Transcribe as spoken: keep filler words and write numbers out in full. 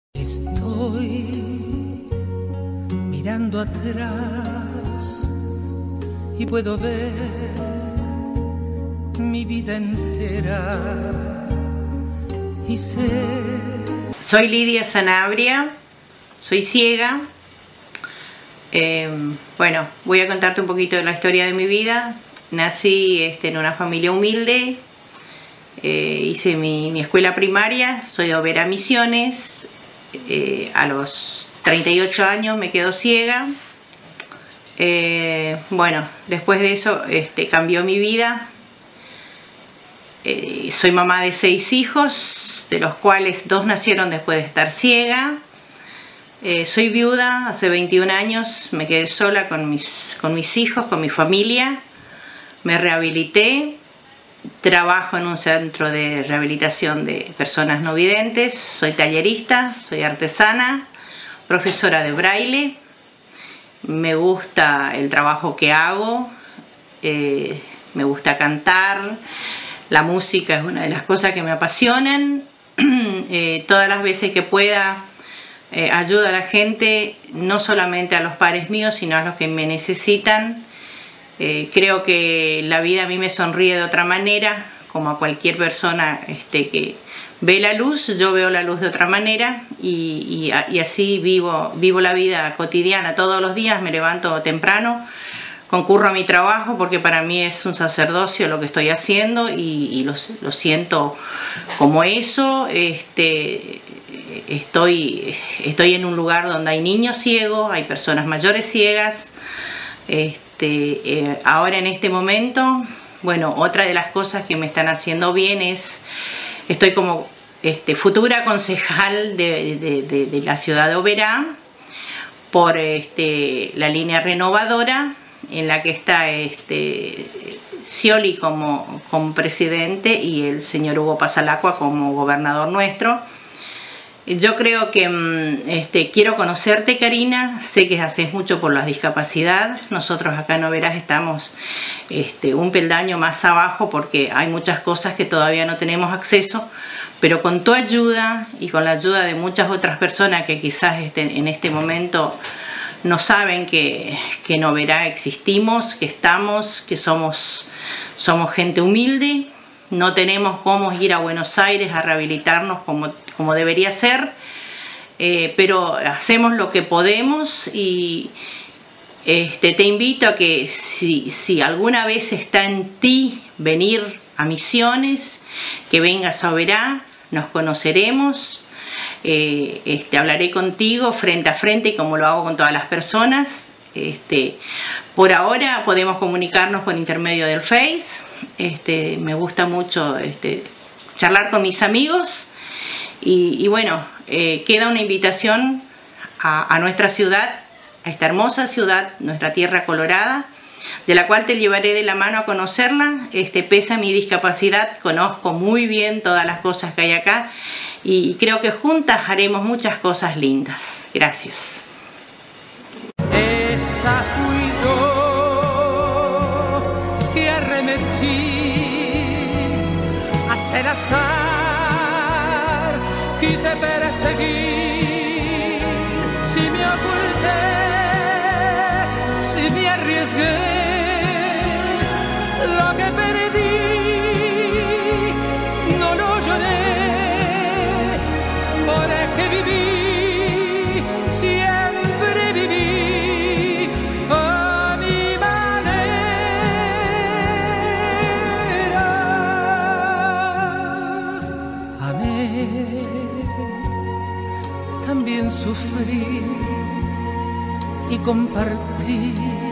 Estoy mirando atrás y puedo ver mi vida entera y sé. Soy Lidia Sanabria, soy ciega. Eh, bueno, voy a contarte un poquito de la historia de mi vida. Nací este, en una familia humilde, eh, hice mi, mi escuela primaria, soy de Oberá, Misiones. Eh, a los treinta y ocho años me quedo ciega. Eh, bueno, después de eso este, cambió mi vida. Eh, soy mamá de seis hijos, de los cuales dos nacieron después de estar ciega. Eh, soy viuda, hace veintiún años me quedé sola con mis, con mis hijos, con mi familia. Me rehabilité, trabajo en un centro de rehabilitación de personas no videntes, soy tallerista, soy artesana, profesora de braille. Me gusta el trabajo que hago, eh, me gusta cantar, la música es una de las cosas que me apasionan. eh, todas las veces que pueda eh, ayudo a la gente, no solamente a los pares míos, sino a los que me necesitan. Eh, creo que la vida a mí me sonríe de otra manera, como a cualquier persona este, que ve la luz, yo veo la luz de otra manera y, y, y así vivo, vivo la vida cotidiana. Todos los días me levanto temprano, concurro a mi trabajo porque para mí es un sacerdocio lo que estoy haciendo y, y lo, lo siento como eso. Este, estoy, estoy en un lugar donde hay niños ciegos, hay personas mayores ciegas. Este, eh, ahora en este momento, bueno, otra de las cosas que me están haciendo bien es, estoy como este, futura concejal de, de, de, de la ciudad de Oberá por este, la línea renovadora, en la que está este, Scioli como, como presidente y el señor Hugo Pasalacqua como gobernador nuestro. Yo creo que este, quiero conocerte, Karina. Sé que haces mucho por la discapacidad. Nosotros acá en Oberá estamos este, un peldaño más abajo porque hay muchas cosas que todavía no tenemos acceso, pero con tu ayuda y con la ayuda de muchas otras personas que quizás este, en este momento no saben que, que en Oberá existimos, que estamos, que somos, somos gente humilde. No tenemos cómo ir a Buenos Aires a rehabilitarnos como, como debería ser, eh, pero hacemos lo que podemos y este, te invito a que si, si alguna vez está en ti venir a Misiones, que vengas a Oberá, nos conoceremos, eh, este, hablaré contigo frente a frente como lo hago con todas las personas. Este, por ahora podemos comunicarnos por intermedio del Face. Este, me gusta mucho este, charlar con mis amigos y, y bueno, eh, queda una invitación a, a nuestra ciudad, a esta hermosa ciudad, nuestra tierra colorada, de la cual te llevaré de la mano a conocerla. Este, pese a mi discapacidad, conozco muy bien todas las cosas que hay acá y creo que juntas haremos muchas cosas lindas. Gracias. Esa fui yo que arremetí hasta el azar, quise perseguir, si me oculté, si me arriesgué, lo que perdí no lo lloré, porque viví. También sufrí y compartí